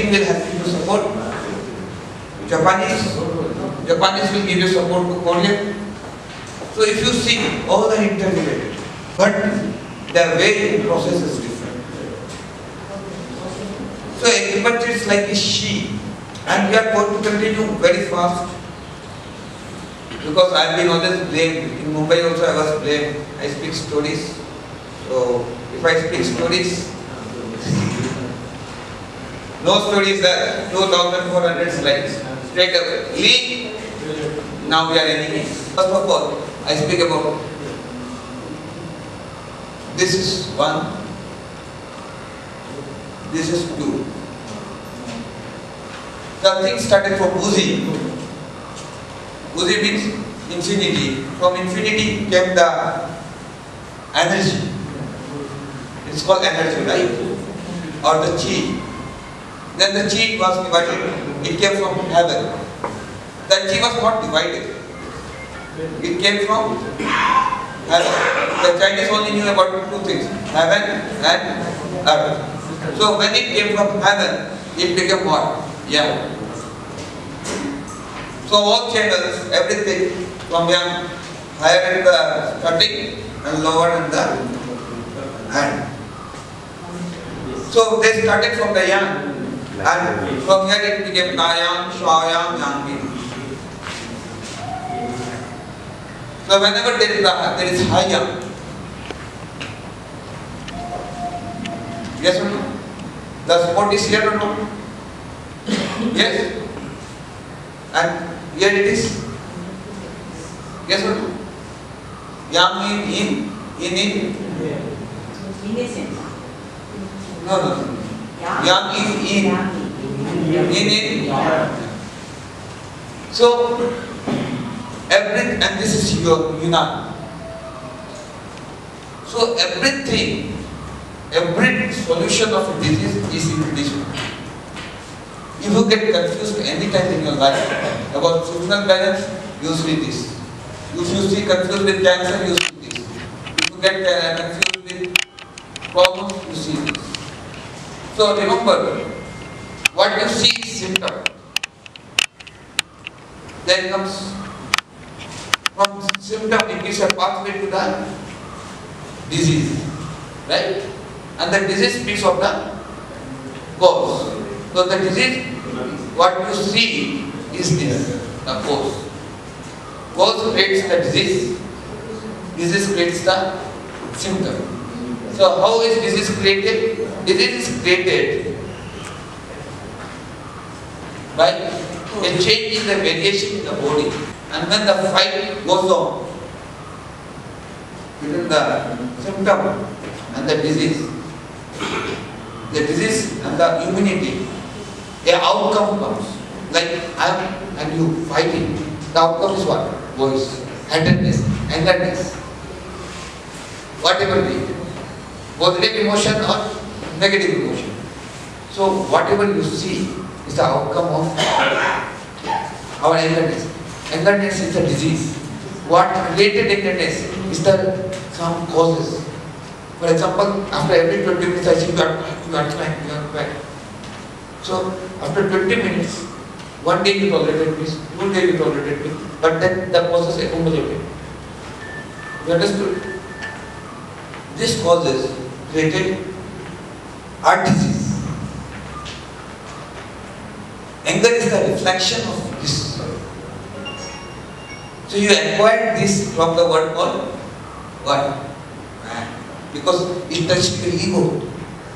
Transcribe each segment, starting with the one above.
Philippines will help you to support. Japanese will give you support to Korea. So if you see, all are interrelated, but the way in process is different. So agriculture is like a sheep, and we are going to continue very fast. Because I have been always blamed. In Mumbai also I was blamed. I speak stories. So if I speak stories, no stories are 2,400 slides. Straight away. Leave. Now we are enemies. First of all, I speak about this is 1, this is 2. The thing started from Uzi. Uzi means infinity. From infinity came the energy. It's called energy, right? Or the chi. Then the chi was divided. It came from heaven. The chi was not divided. It came from heaven. The Chinese only knew about two things: heaven and earth. So when it came from heaven, it became what? Yeah. So all channels, everything from young, higher in the starting and lower in the end. So they started from the yang, and from here it became Nayang, Shayang, Yangin. So whenever there is high yang, yes or no? The spot is here or no? Yes? And here it is. Yes or no? Yang in. No. Yang is in. So and this is your Yunnan. So everything, every solution of a disease is in this one. If you get confused any time in your life about seasonal balance, you see this. If you see confused with cancer, you see this. If you get confused with problems, you see this. So remember, what you see is symptom. Then comes from symptom, it gives a pathway to the disease, right? And the disease speaks of the cause. So the disease, what you see is this, the cause. Cause creates the disease creates the symptom. So how is disease created? Disease is created by a change in the variation in the body. And when the fight goes on between the symptom and the disease and the immunity, an outcome comes. Like I am and you fighting. The outcome is what? Voice, headedness, angerness, whatever be it. Positive emotion or negative emotion. So whatever you see is the outcome of our angerness. Angerness is the disease. What created angerness is the some causes. For example, after every 20 minutes I say you are crying. So after 20 minutes, one day you tolerated me, 2 days you tolerated me, but then the causes accumulated. You understood? This causes created heart disease. Anger is the reflection of this. So you acquired this from the word called what? Man. Because it touched your ego.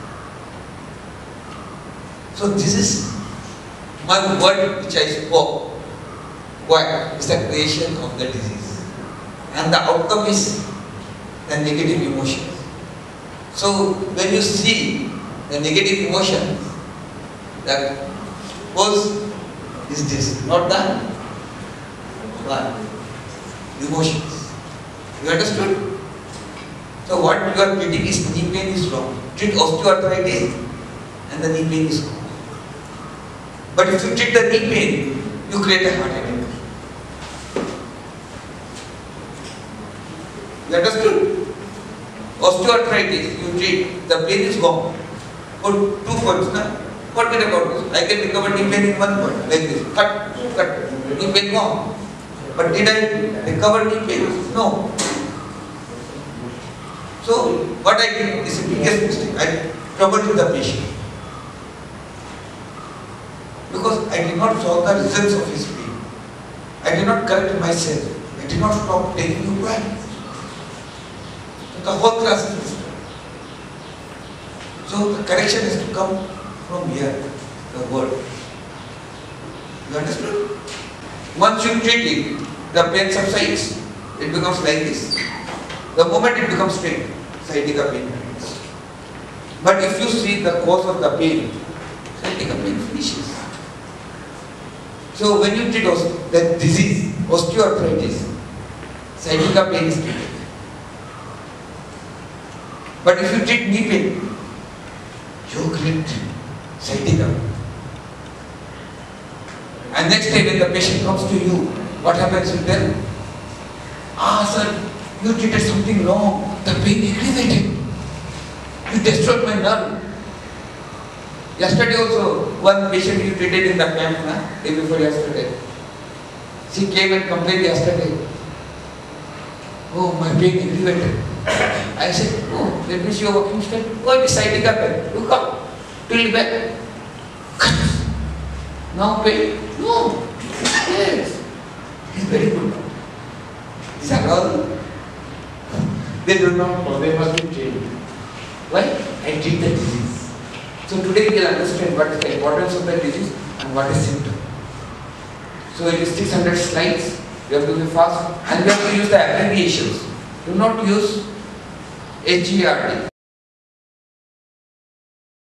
So this is my word which I spoke. What is the creation of the disease? And the outcome is the negative emotions. So when you see the negative emotions, the cause is this, not the what? Emotions. You understood? So what you are treating is knee pain is wrong. Treat osteoarthritis and the knee pain is wrong. But if you treat the knee pain, you create a heart attack. You understood? Osteoarthritis, you treat, the pain is gone. Put 2 points, na? Forget about this. I can recover knee pain in 1 point, like this. Cut, knee pain gone. But did I recover knee pain? No. So what I did is the biggest mistake. I troubled with the patient. Because I did not solve the results of his pain. I did not correct myself. I did not stop taking you back. The whole class is disturbed. So the correction has to come from here, the word. You understood? Once you treat it, the pain subsides. It becomes like this. The moment it becomes straight, sciatica pain begins. But if you see the cause of the pain, sciatica pain finishes. So when you treat the disease, osteoarthritis, sciatica pain is treated. But if you treat knee pain, you create sciatica. And next day when the patient comes to you, what happens with them? Sir, you treated something wrong. The pain aggravated. You destroyed my nerve. Yesterday also, one patient you treated in the camp, day before yesterday. She came and complained yesterday. Oh, my pain aggravated. I said, oh, that means you are walking straight. Oh, it is sciatica pain. You come, tilt back. Now pain? No. Yes. It's very good. These are all. They do not know. They must be trained. Why? I treat the disease. So today we will understand what is the importance of the disease and what is symptom. So it is 600 slides. We have to be fast and we have to use the abbreviations. Do not use HERD.